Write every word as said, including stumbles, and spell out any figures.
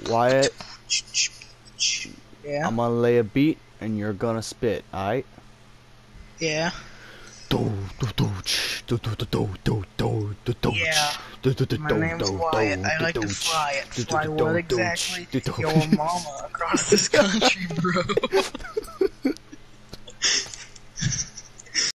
Wyatt, Yeah. I'm gonna lay a beat and you're gonna spit, alright? Yeah. Yeah. My name's Wyatt. I like to fly it. Fly what exactly? Your mama across this country, bro.